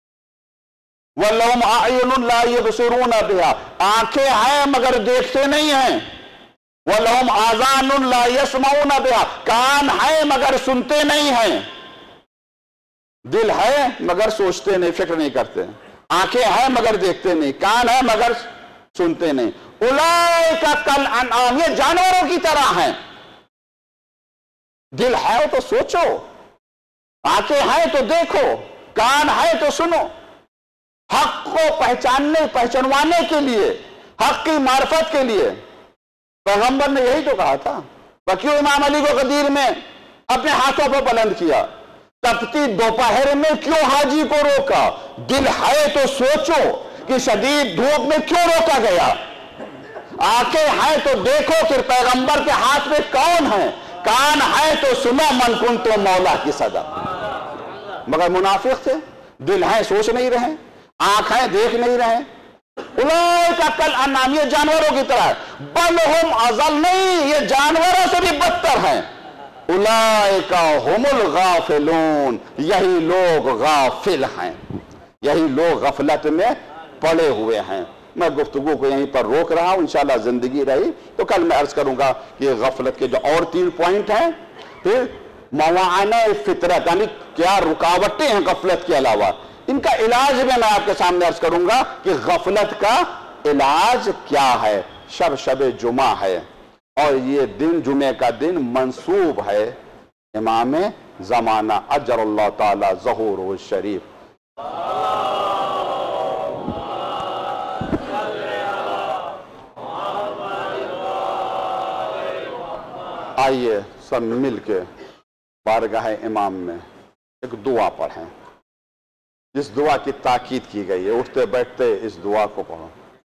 [SPEAKER 2] वलहुम अयुनुन ला यबसुरून बिहा, आंखें हैं मगर देखते नहीं हैं। वलहुम आज़ानुन ला यस्मऊन बिहा, कान है मगर सुनते नहीं हैं। दिल है मगर सोचते नहीं, फिक्र नहीं करते। आंखें हैं मगर देखते नहीं, कान है मगर सुनते नहीं। उलाइका कल अनआम, ये जानवरों की तरह हैं। दिल है तो सोचो, आंखें हैं तो देखो, कान है तो सुनो। हक को पहचानने पहचानवाने के लिए, हक की मार्फत के लिए पैगंबर ने यही तो कहा था। क्यों इमाम अली को गदीर में अपने हाथों पर बुलंद किया? तपती दोपहर में क्यों हाजी को रोका? दिल है तो सोचो कि शदीद धूप में क्यों रोका गया? आंखें हैं तो देखो कि पैगंबर के हाथ में कौन है, کان ہے تو سنو من کن تو مولا کی صدا. مگر منافق تھے، دل ہیں سوچ نہیں رہے، آنکھ ہیں دیکھ نہیں رہے. اولئک کالانعام، یہ جانوروں کی طرح ہے، بل ہم اضل، نہیں یہ جانوروں سے بھی بدتر ہیں. اولئک ہم الغافلون، یہی لوگ غافل ہیں، یہی لوگ غفلت میں پڑے ہوئے ہیں. میں گفتگو کو یہیں پر روک رہا ہوں، انشاءاللہ زندگی رہی تو کل میں عرض کروں گا کہ یہ غفلت کے جو اور تین پوائنٹ ہیں. پھر موانع فطرت، یعنی کیا رکاوٹیں ہیں غفلت کے علاوہ، ان کا علاج بھی میں آپ کے سامنے عرض کروں گا کہ غفلت کا علاج کیا ہے. شب شب جمعہ ہے اور یہ دن جمعہ کا دن منسوب ہے امام زمانہ اجر اللہ تعالی ظہور الشریف. آئیے سب مل کے بارگاہ امام میں ایک دعا پڑھیں، جس دعا کی تاکید کی گئی ہے. اٹھتے بیٹھتے اس دعا کو پڑھو،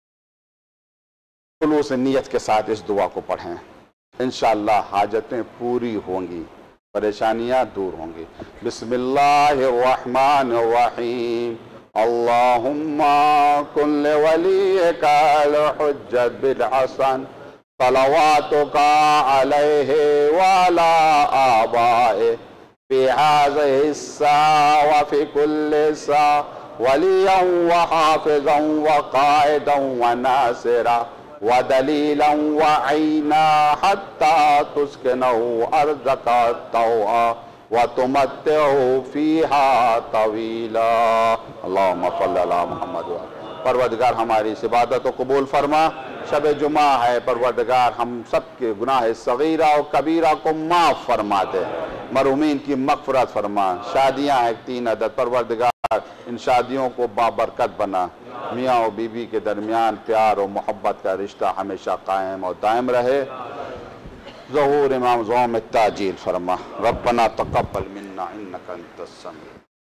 [SPEAKER 2] خلوص نیت کے ساتھ اس دعا کو پڑھیں. انشاءاللہ حاجتیں پوری ہوں گی، پریشانیاں دور ہوں گی. بسم اللہ الرحمن الرحیم. اللہم کن لولیک الحجت بالحسن صلواتک علیہ وعلی آبائہ فی هذه الساعة وفي كل ساعة وليا وحافظا وقائدا وناصرا ودليلا وعينا حتى تسكنه أرضك طوعا وتمتعه فيها طويلا. اللهم صل على محمد وعلى. پروردگار ہماری اس عبادت کو قبول فرما. شب جمعہ ہے، پروردگار ہم سب کے گناہ صغیرہ و کبیرہ کو معاف فرما دے، مرحومین کی مغفرت فرما. شادیاں ہیں تین عدد، پروردگار ان شادیوں کو بابرکت بنا. میاں و بیوی بی کے درمیان پیار و محبت کا رشتہ ہمیشہ قائم اور دائم رہے. ظہور امام زوم التاجیل فرما. ربنا تقبل منا انک انت السمیع